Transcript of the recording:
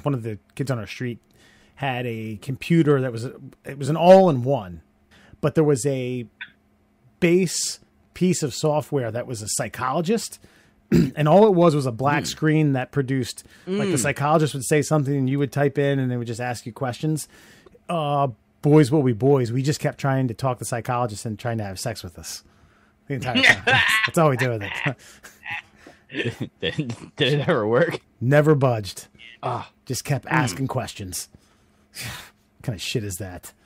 one of the kids on our street had a computer that was an all-in-one, but there was a base piece of software that was a psychologist, and all it was a black screen that produced like the psychologist would say something and you would type in and they would just ask you questions. Boys will be boys. We just kept trying to talk the psychologist and trying to have sex with us the entire time. That's all we did with it. Did it ever work? Never budged. Just kept asking questions. What kind of shit is that?